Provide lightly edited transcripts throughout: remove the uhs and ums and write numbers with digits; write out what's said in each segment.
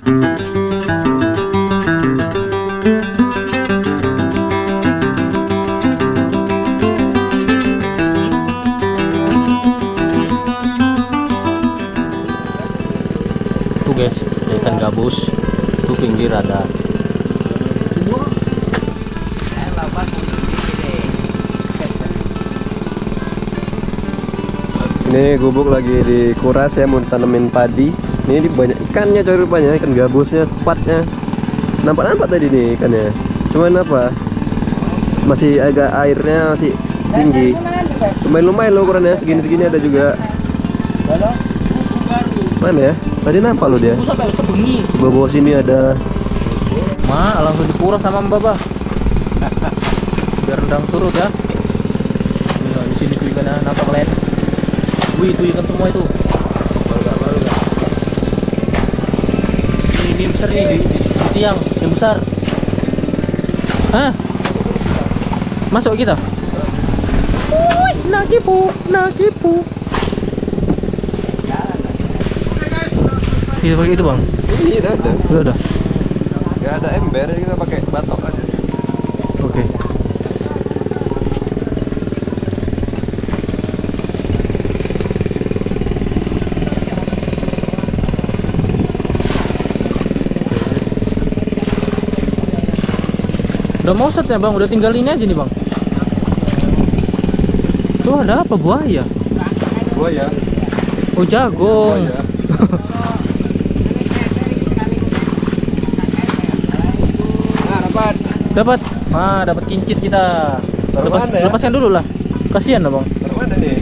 Tuh guys, ikan gabus tuh pinggir ada. Ini gubuk lagi dikuras ya, mau tanamin padi. Ini banyak ikannya, coy, rupanya ikan gabusnya, sepatnya. Nampak tadi nih ikannya. Cuman apa? Masih agak airnya masih tinggi. Lumayan loh ukurannya, segini-segini ada juga. Mana ya? Tadi nampak loh dia. Di bawah sini ada. Langsung dikuras sama Mbak Bah. Biar rendang surut ya. Nah, di sini tuh ikannya nampak kalian. Wih, itu ikan semua itu. Ini besar nih di tiang yang besar. Hah? Masuk kita. Wih, nakipu. Itu pakai itu bang. Ini udah ada. Udah. Gak ada ember, kita pakai batok aja. Oke. Udah mau set ya bang, udah tinggal ini aja nih bang. Tuh ada apa, buaya? Buaya. Oh jagung. Buaya. Dapat. Dapat kincit kita. Lepaskan dulu lah. Kasihan lah bang. Mana nih?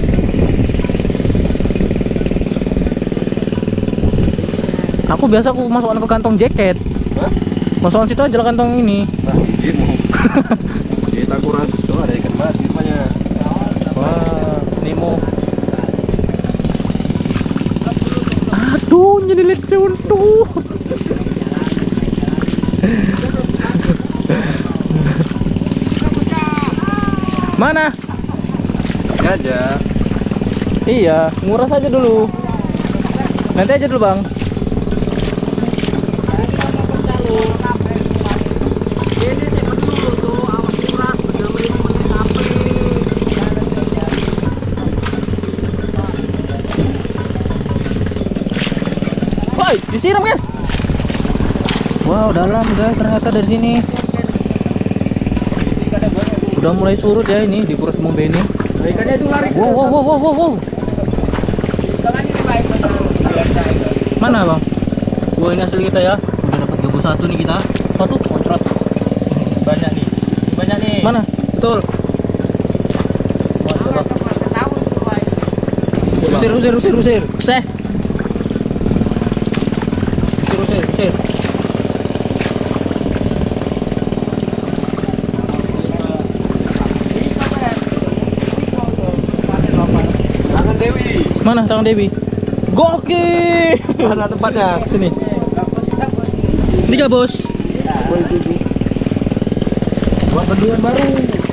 Aku masukkan ke kantong jaket. Hah? Masukkan situ aja lah kantong ini. Nah, izinmu. Kita kuras. Tuh ada ikan basi rupanya. Wah, Nemo. Aduh, nyelilit contoh. Mana? Ini aja. Iya, nguras aja dulu. Nanti aja dulu bang. Woi, disiram guys. Wow, dalam guys ternyata dari sini. Udah mulai surut ya ini di Pura Semung Beni. Ikannya itu lari. Wow. Mana bang? Wah, ini hasil kita ya. Udah dapat gabus satu nih kita. Satu kontrak. Banyak nih. Mana? Betul. Usir. Usir. Tangan Dewi. Mana tangan Dewi? Gokil. Mana tempatnya? Sini. Ini gabus. Buat bendungan baru.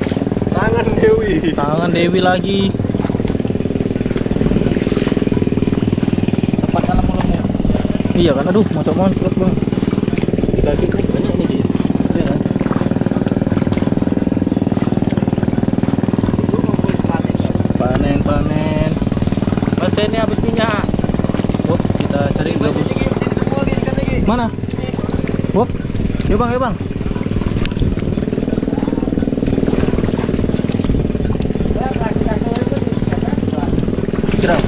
Tangan Dewi lagi. Tempat dalam mulutnya. Iya kan, aduh, masuk moncrot bang. Kita cukup banyak nih dia. Iya kan? Panen. Mesinnya habis minyak. Wop, kita cari gabus. Mana? Wop, yuk bang. Siram.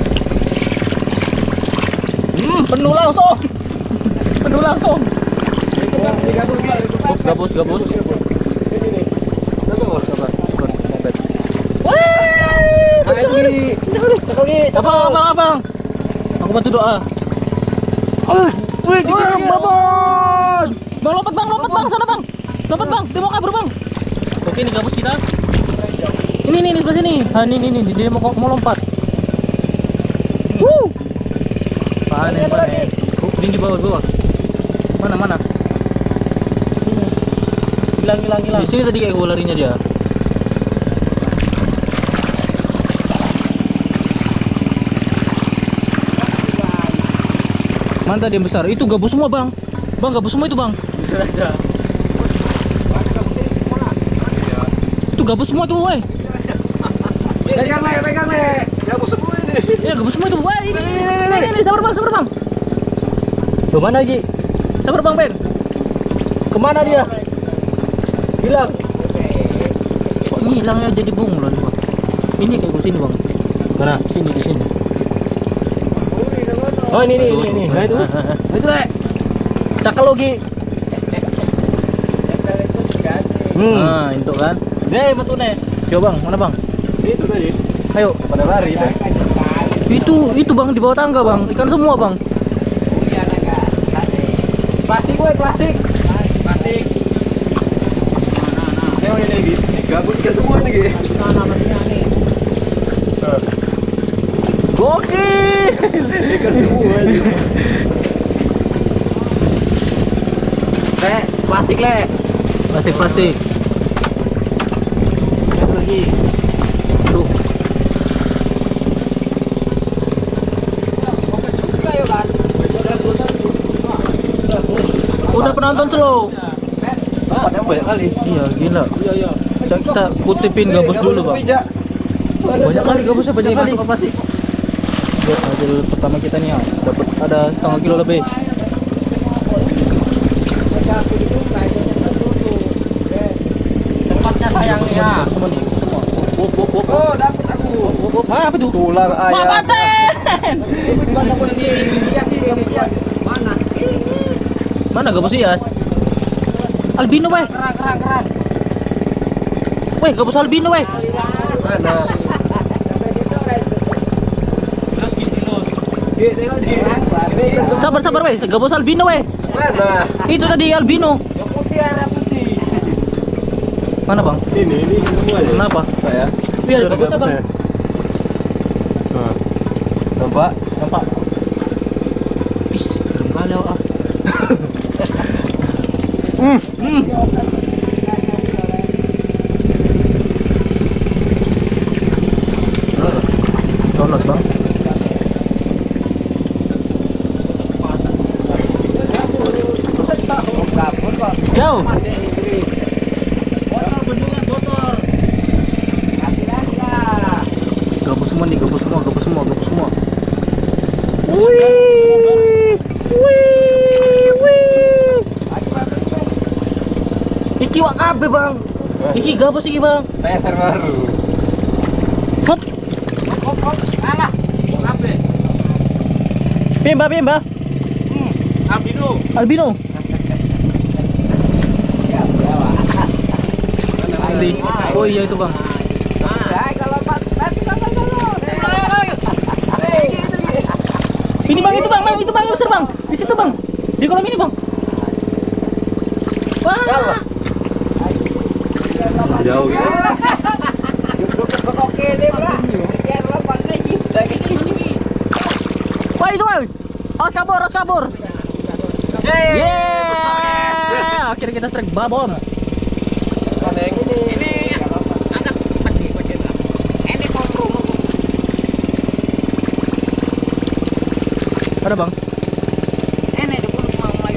Penuh langsung. Gabus. Abang. Aku bantu doa. Bang, lompat bang, sana bang. Lompat bang, dia mau kabur bang. Oke, ini gabus kita. Ini sebelah sini. Ini dia mau lompat. Panen. Ini di bawah. Mana? Hilang. Di sini tadi kayak gue larinya dia. Mana tadi yang besar? Itu gabus semua bang. Bang gabus semua itu bang. Itu gabus semua tuh, woi. Pegang le. Gabus semua ini. Iya gabus semua itu, woi. Ini, sabar bang. Kemana lagi? Sabar bang Ben. Kemana dia? Hilang. Kok hilangnya jadi bunglon bang? Ini kayak sini bang. Mana? Sini di sini. Oh ini. Nah itu. Itu le. Cakal lagi. Nah itu kan. Deh betul nih. Coba bang, mana bang? Itu tadi. Ayo. Pada lari deh. Itu bang di bawah tangga bang. Ikan semua bang. Plastik woi plastik. Nah. Ini gabus ikan semua nih. Gokil. Ikan semua ini. Plastik. Lagi. Tuh. Udah penonton slow. Banyak kali. Iya gila. Kita kutipin gabus dulu bang. Banyak kali gabusnya, banyak kali. Apa sih? Lihat hasil pertama kita nih ya. Dapat ada setengah kilo lebih. Tempatnya sayangnya. Semua nih. Oh, dapat aku. Apa itu? Tulang ayam. Paten. Mana gabus hias? Albino weh. Kerang. Weh, gabus albino weh. Mana? Sabar weh, gabus albino weh. Mana? Itu tadi albino. Putih. Mana bang? Ini semua ya. Kenapa? Saya. Iya, ada gabusnya bang. Nah. Nampak? Ih, serem kali ah. Donat bang. Jauh. Gabus semua nih, gabus semua. Wih. Iki wak kabeh bang. Iki gabus iki bang. Saya baru. Hop. Alah. Kabeh. Pemba. Albino. Nanti. Oh iya itu bang. Ini bang, itu bang, besar bang. Di situ bang. Di kolam ini bang. Wah. Jauh gitu. Wah itu bang. Awas kabur. Yeay. Akhirnya kita strike babon. Ini angkat padi. Ini kontrol. Ada bang. Ini dia pun mau melayu.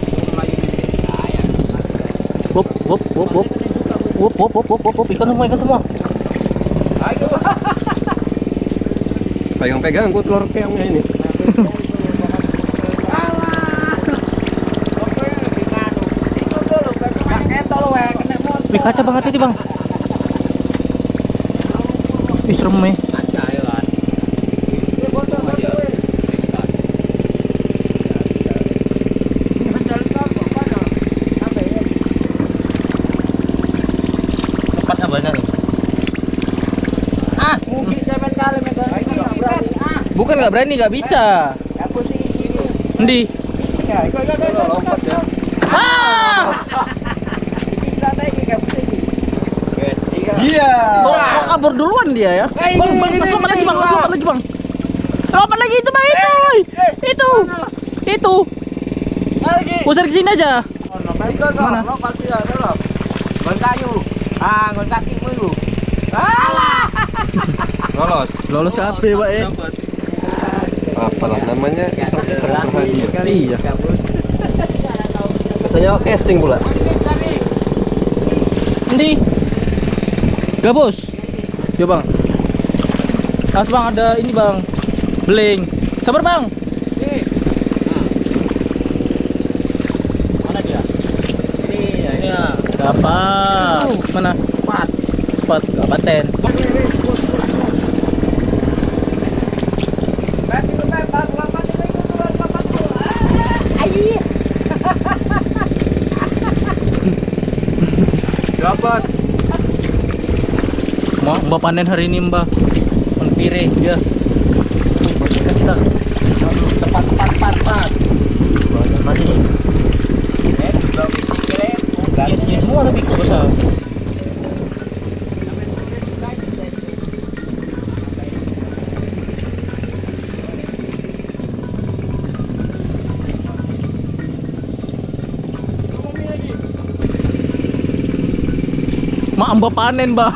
Wop. Ikan semua. Pegang gua telur keongnya ini. Wih kaca banget itu bang. Ih serem nih. Tempatnya banyak nih. Bukan nggak berani, nggak bisa. Endi? Lompat ya. Iya. Kok kabur duluan dia ya? Bang, lompat lagi bang. Lompat lagi itu bang, itu. Usir ke sini aja. Mana? Ngon kayu. Ngon kaki lu. Lolos. Lolos apa pak ya? Apalah namanya iseng-iseng berhadiah. Iya. Biasanya casting pula. Ini gabus. Ya bang. Mas bang ada ini bang. Beling. Sabar bang. Mana dia? Ini ya. Dapat. Mana? Cepat. Kabupaten. Dapat. Mbak panen hari ini mbak. Menpire ya. Kan kita. Tepat. Banyak mana ini? Iya semua tapi kok besar. Mak mbak panen mbak.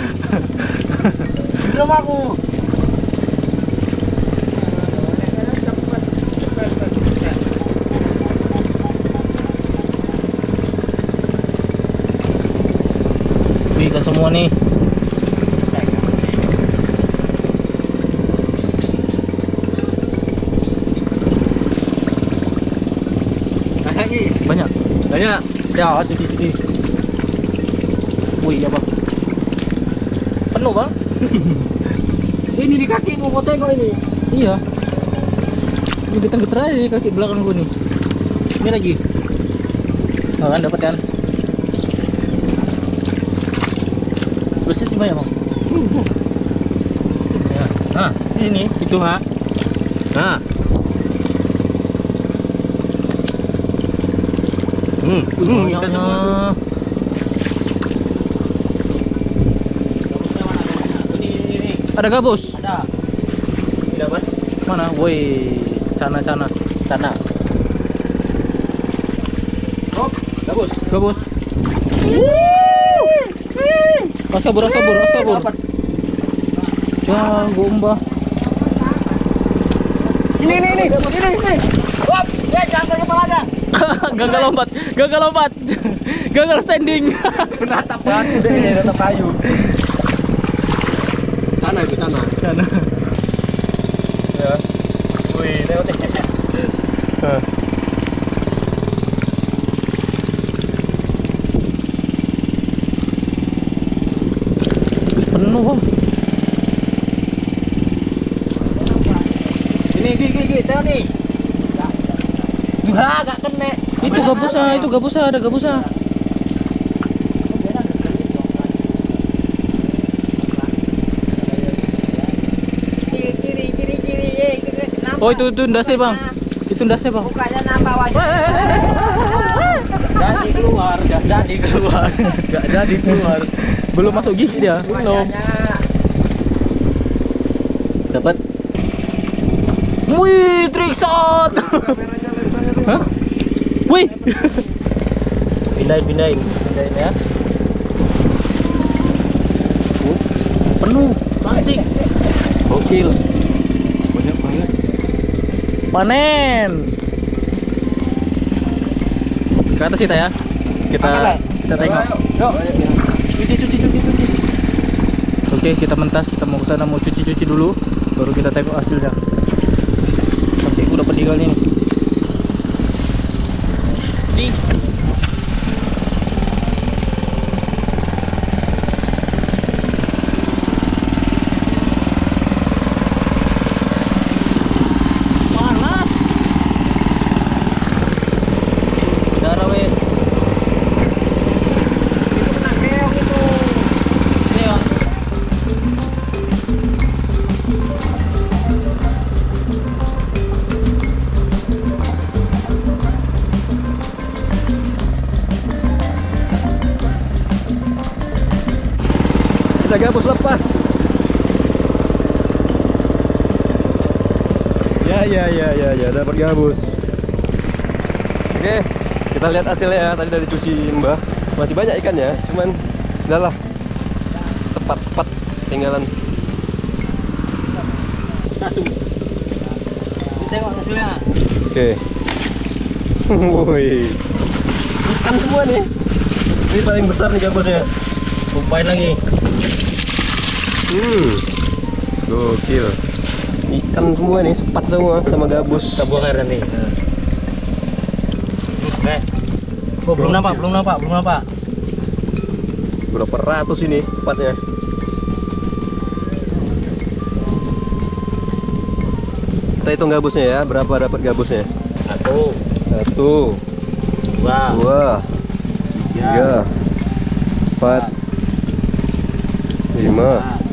Belum aku. Ikan semua nih. Banyak. Ya, cuci. Wih ya bang. Penuh bang. Ini di kaki mau tengok ini. Iya. Ini getar-getar aja di kaki belakang gua nih. Ini lagi. Oh, kan dapat kan? Bersih sih banyak bang. Ya. Nah, ini itu ha. Nah. Banyaknya. Ada gabus. Ada. Ini dapat. Mana? Woi, cana. Oh, bagus. Gabus. Sabur. Jago mbah. Ini. Hop, jangan kepalanya. Gagal lompat. Gagal standing. Natap batu deh, natap kayu. Sana. Ya. Wih, tengok. Penuh bang. Ini gigi, tengok nih. Wah, gak kena. Itu gabusnya, ada gabusnya. Kiri. Oh itu ndasnya bang. Itu ndasnya bang. Mukanya nampak wajah. Jadi keluar. Belum masuk gigi dia. Belum. Dapat. Wih, trick shot. Hah? Wih. Pindahin ya. Penuh, mancing. Gokil. Banyak banget. Panen. Ke atas kita ya. Kita tengok. Cuci. Oke, kita mentas, kita mau ke sana mau cuci dulu, baru kita tengok hasilnya. Nanti aku dapat ikan ini. Nih. Panas. Darah weh. Gabus lepas. Ya, dapat gabus. Oke, kita lihat hasilnya ya. Tadi dari cuci mbah masih banyak ikannya, cuman udahlah sepat tinggalan. tengok hasilnya. Oke. Woi. Ikan semua nih. Ini paling besar nih gabusnya. Umpain lagi. Gokil. Ikan semua nih, sepat semua sama gabus. Kita buang air nanti. Oh, belum nampak. Berapa ratus ini sepatnya? Kita hitung gabusnya ya, berapa dapat gabusnya? 1, 2, 3, 4, 5,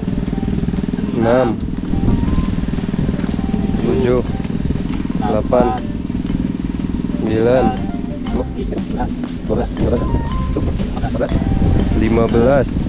6, 7, 8, 9, 15,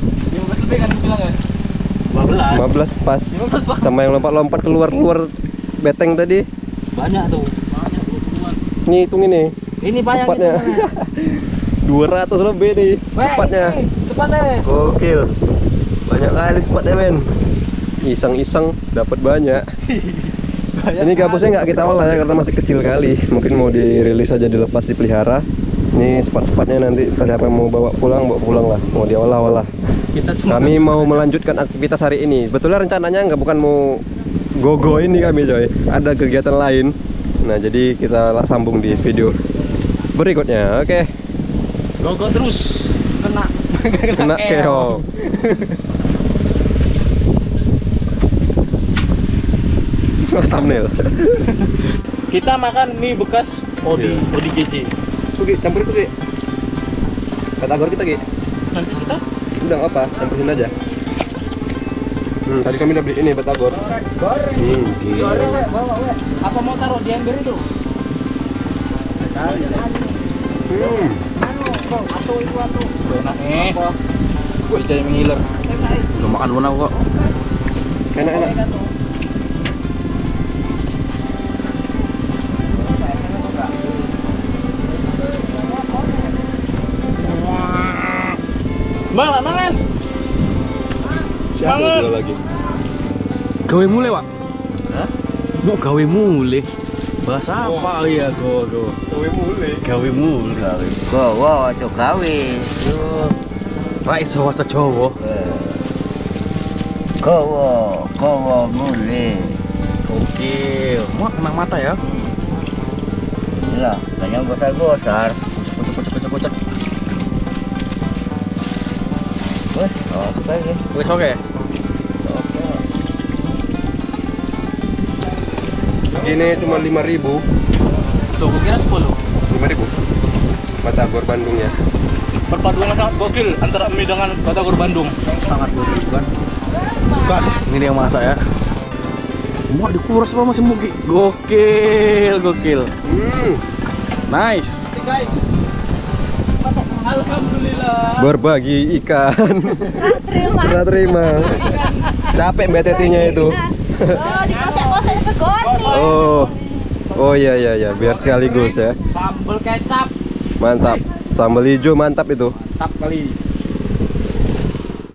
15 pas. Sama yang lompat-lompat keluar beteng tadi. Banyak tuh. Nih hitung ini. Ini banyak Sepatnya. 200 lebih nih sepatnya. Sepatnya. Gokil. Banyak kali sepatnya, men. Iseng-iseng dapat banyak. Ini gabusnya nggak kita olah ya karena masih kecil kali. Mungkin mau dirilis aja, dilepas, dipelihara. Ini sepat-sepatnya nanti siapa yang mau bawa pulang lah. Mau diolah-olah. Kami mau melanjutkan aktivitas hari ini. Betulnya rencananya bukan mau gogo ini kami, coy. Ada kegiatan lain. Nah, jadi kita sambung di video berikutnya. Oke. Gogo terus. Kena keong. Thumbnail. Kita makan mie bekas Odi GC. Oke, campur itu, Ki. Batagor kita, Ki. Nanti kita Udah apa? Campurin aja. Tadi kami udah beli ini batagor. apa mau taruh di ember itu? Atau enak nih. Gue jadi mengiler. Udah makan dulu kok. Enak-enak. Mangan. Siapa dua lagi? Gawe mulai, Pak. Hah? Mau gawe mulai. Bahasa apa ya, go. Gawe mulai. Gowo aja gawe. Ra iso wasta Jawa. Gowo mulai. Gokil. Mau kena mata ya. Lah, tanya gosar-gosar. Kocok. Wes, oke ya. Wis oke. Segini cuma 5.000. Tuh, gue kira 10. 5.000. Batagor Bandung ya. Perpaduannya sangat gokil antara mie dengan batagor Bandung. Sangat gokil bukan? Bukan. Ini dia yang masak ya. Mau dikuras apa masih mugi? Gokil. Nice. Guys. Alhamdulillah. Berbagi ikan. Serah terima. Capek Mbak Tetinya itu. Dikosek-kosek ke goti. Oh iya, biar sekaligus ya. Sambal kecap. Mantap. Sambal hijau mantap itu. Mantap kali.